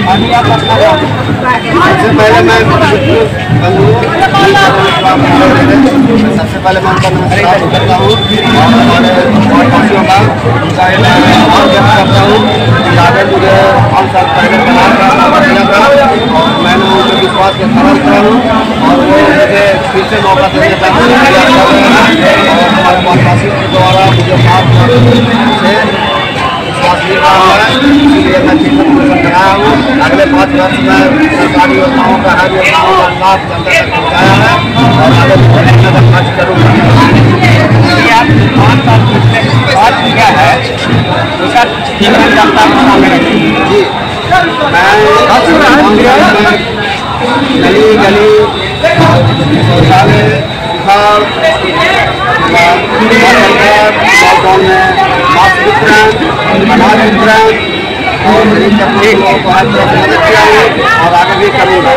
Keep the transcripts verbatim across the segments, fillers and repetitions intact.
सबसे पहले मैं सबसे पहले मैं उनका नमस्कार करता हूँ और हमारे वासियों का उनका आभार व्यक्त करता हूँ कि आगे मुझे पाँच साल पहले तलाक का मौका मिला था और मैंने उनके विश्वास के खरा उतरा हूँ और वो मुझे फिर से मौका देने का प्रयास कर रहे हैं और हमारे वासियों के द्वारा मुझे साफ से विश्वास मिल रहा है, इसलिए मैं चिन्ह पोषण कराया हूँ। अगले पाँच वर्ष में सरकारी योजनाओं का हर योजनाओं का लाभ जनता तक पहुँचाया है और आगे नगर खर्च करूँगा। पाँच साल पिछले बात किया है उसका जनता को सामने रखेंगे जी। मैं गली गली शौचालय लॉकडाउन में मास्क वितरण अनाज वितरण और गरीब तबके को हर तरह से मदद किया है और आगे भी करूँगा।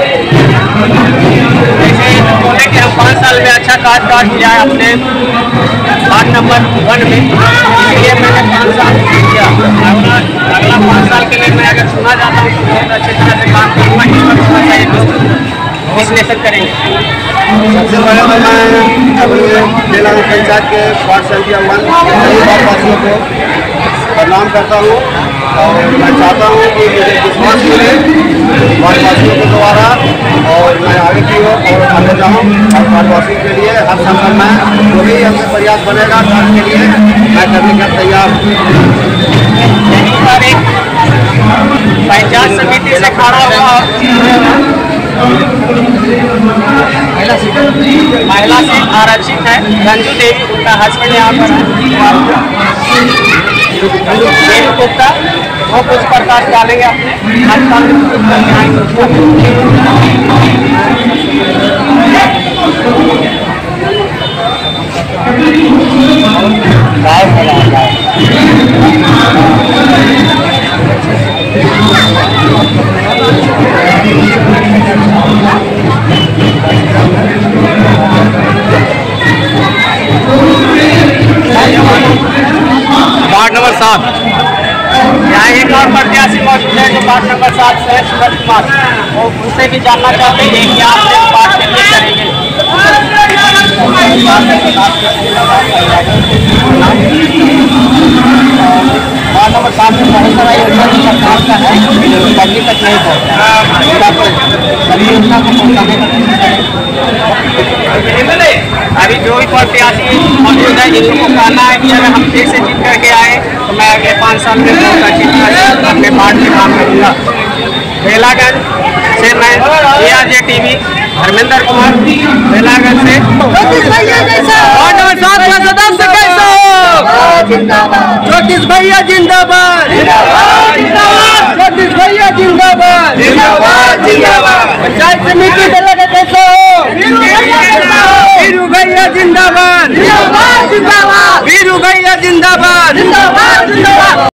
जैसे बोले कि हम पाँच साल में अच्छा काज काज किया है अपने वार्ड नंबर वन में, इसलिए मैंने पाँच साल किया। अगला पाँच साल के लिए मैं अगर सुना जाता हूँ तो बहुत अच्छी तरह से काम करूँगा। इस पर होना चाहिए विश्लेषण करेंगे। सबसे पहले तो मैं अपने जिला पंचायत के वार्ड संख्या वन सभी वार्डवासियों को प्रणाम करता हूँ और मैं चाहता हूँ कि मुझे विश्वास मिले वार्डवासियों के द्वारा और मैं आगे की ओर और आगे जाऊँ और वार्डवासियों के लिए हर संभव में जो भी हमसे प्रयास बनेगा काम के लिए मैं करने का तैयार हूँ। पंचायत समिति से खड़ा हुआ महिला सीट आरक्षित है। रंजू देवी गुप्ता हस्बैंड यहाँ पर है गुप्ता वो कुछ प्रकाश डालेंगे अपने हर साल वार्ड नंबर सात यहाँ एक और प्रत्याशी मौजूद है जो वार्ड नंबर सात से सूरज कुमार, वो उनसे भी जानना चाहते हैं कि आप इस बात के लिए करेंगे। वार्ड नंबर सात में बहुत सारा योजना सरकार का है पब्लिक तक नहीं पहुँचा, सभी योजना को पहुँचाने का अभी जो भी प्रत्याशी मौजूद है जिनको कहना है कि अगर हम फिर से जीत करके आए तो मैं अगले पाँच साल में बहुत अच्छी तरह से अपने वार्ड में काम करूँगा। बेलागंज से मैं A R J T V Dharmendra Kumar Belaganj से। वार्ड नंबर सात का सदस्य कैसे हो? ज्योतिष भैया जिंदाबाद, ज्योतिष भैया जिंदाबाद, पंचायत समिति बेलागंज कैसे हो? वीरू भैया जिंदाबाद, वीरू भैया जिंदाबाद।